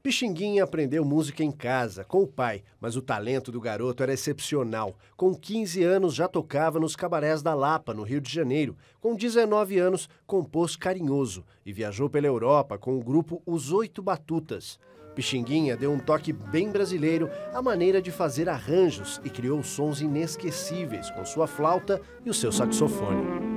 Pixinguinha aprendeu música em casa, com o pai, mas o talento do garoto era excepcional. Com 15 anos já tocava nos cabarés da Lapa, no Rio de Janeiro. Com 19 anos, compôs Carinhoso e viajou pela Europa com o grupo Os Oito Batutas. Pixinguinha deu um toque bem brasileiro à maneira de fazer arranjos e criou sons inesquecíveis com sua flauta e o seu saxofone.